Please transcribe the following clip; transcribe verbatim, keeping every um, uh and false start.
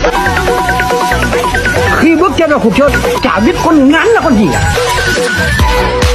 Khi bước chân vào cuộc chơi, chả biết con ngắn là con gì cả.